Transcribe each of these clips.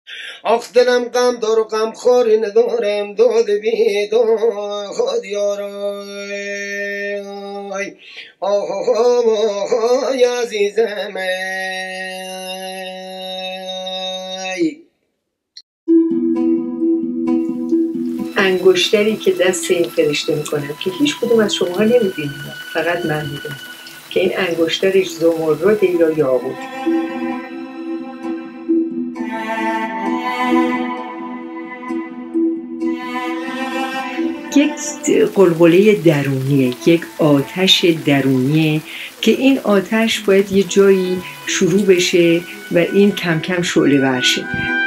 آخ دلم غم دار و غم خوری ندارم داد بی داد خود یارای آه آه عزیزم انگشتری که دست این فرشته میکنم که هیچ کدوم از شما نمیدونید، فقط من میدونم که این انگشترش زمرد یا یاقوت. یک قلقله درونیه، یک آتش درونیه که این آتش باید یه جایی شروع بشه و این کم کم شعله ور شه.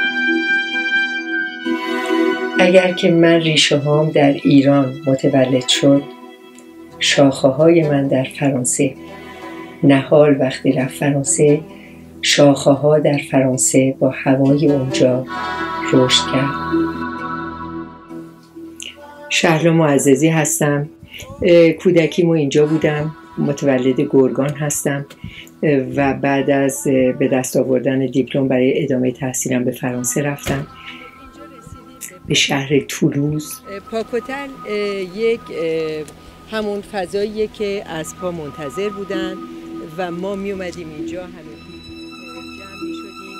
اگر که من ریشه هام در ایران متولد شد، شاخه های من در فرانسه، نهال وقتی رفت فرانسه، شاخه ها در فرانسه با هوای اونجا رشد کرد. شهلا معززی هستم، کودکیمو اینجا بودم، متولد گرگان هستم و بعد از به دست آوردن دیپلم برای ادامه تحصیلم به فرانسه رفتم، به شهر تولوز. پاکوتل یک همون فضاییه که اسب‌ها منتظر بودن و ما می اومدیم اینجا همه جمع می شدیم.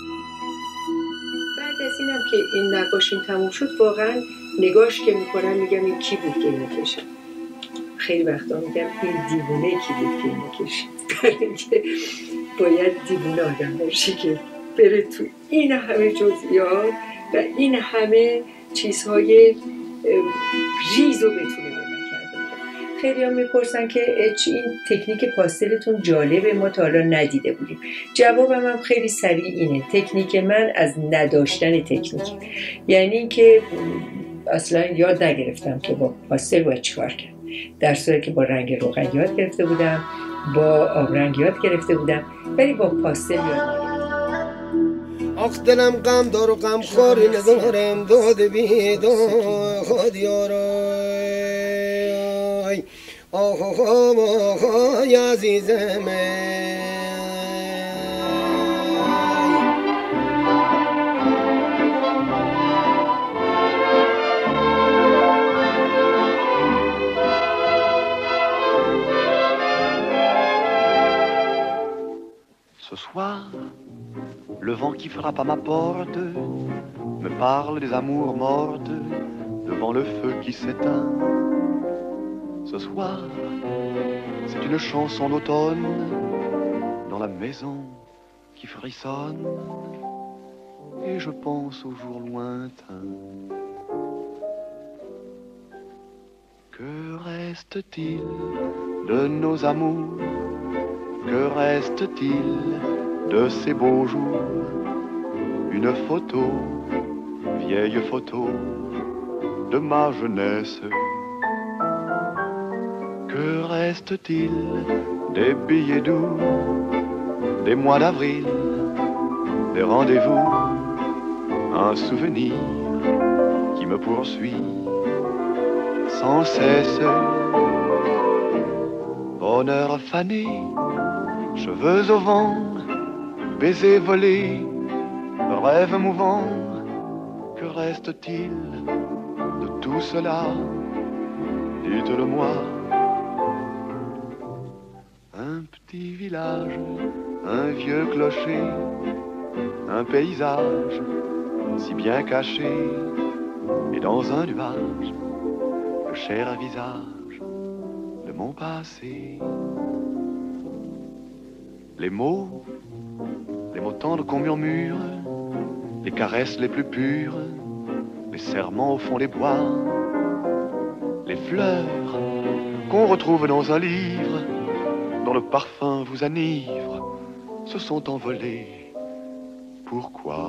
بعد از اینم که این نقاشیم تموم شد، واقعا نگاش که میکنم میگم این کی بود که اینو کشید. خیلی وقتا میگم این دیوونه کی بود که اینو کشید. برای اینکه باید دیوونه آدم باشی که بره تو این همه جزئیات و این همه چیزهای ریز رو بتونه بنا کرده. خیلی هم میپرسن که این تکنیک پاستلتون جالبه، ما تا حالا ندیده بودیم. جوابم هم خیلی سریع اینه، تکنیک من از نداشتن تکنیک، یعنی اینکه اصلا یاد نگرفتم که با پاستل باید چیکار کرد، در صورتی که با رنگ روغن یاد گرفته بودم، با آبرنگ یاد گرفته بودم، ولی با پاستل یاد نگرفتم. آخ دلم غم دار و غم خوری ندارم داد بی داد خود یارای آه آه عزیزم Ce soir, le vent qui frappe à ma porte me parle des amours mortes devant le feu qui s'éteint. Ce soir, c'est une chanson d'automne dans la maison qui frissonne et je pense aux jours lointains. Que reste-t-il de nos amours? Que reste-t-il de ces beaux jours? Une photo, vieille photo de ma jeunesse. Que reste-t-il des billets doux, des mois d'avril, des rendez-vous? Un souvenir qui me poursuit sans cesse. Bonheur fané, cheveux au vent, baisers volés, rêves mouvants. Que reste-t-il de tout cela? Dites-le-moi. Un petit village, un vieux clocher, un paysage si bien caché, et dans un nuage, le cher visage de mon passé. Les mots tendres qu'on murmure, les caresses les plus pures, les serments au fond des bois, les fleurs qu'on retrouve dans un livre, dont le parfum vous enivre, se sont envolés. Pourquoi?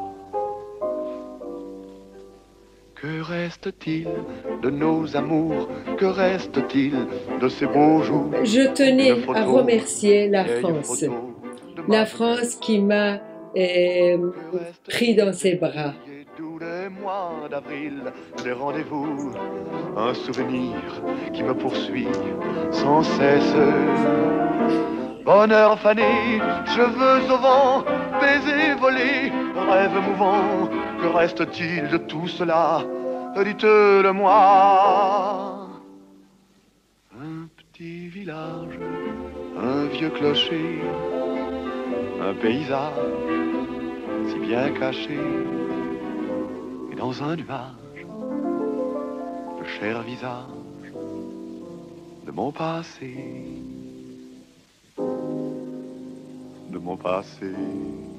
Que reste-t-il de nos amours? Que reste-t-il de ces beaux jours? Je tenais à remercier la France. La France qui m'a pris dans ses bras. Tous les mois d'avril, des rendez-vous, un souvenir qui me poursuit sans cesse. Bonheur fané, cheveux au vent, baisers volés, rêve mouvant, que reste-t-il de tout cela? Dites-le-moi. Un petit village, un vieux clocher, un paysage si bien caché, et dans un nuage, le cher visage de mon passé, de mon passé.